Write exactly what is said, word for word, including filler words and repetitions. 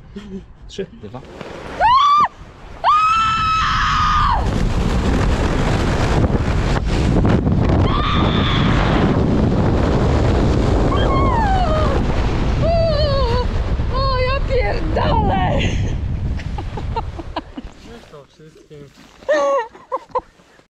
Trzy, dwa. O, ja pierdolę! Nie to wszystkim.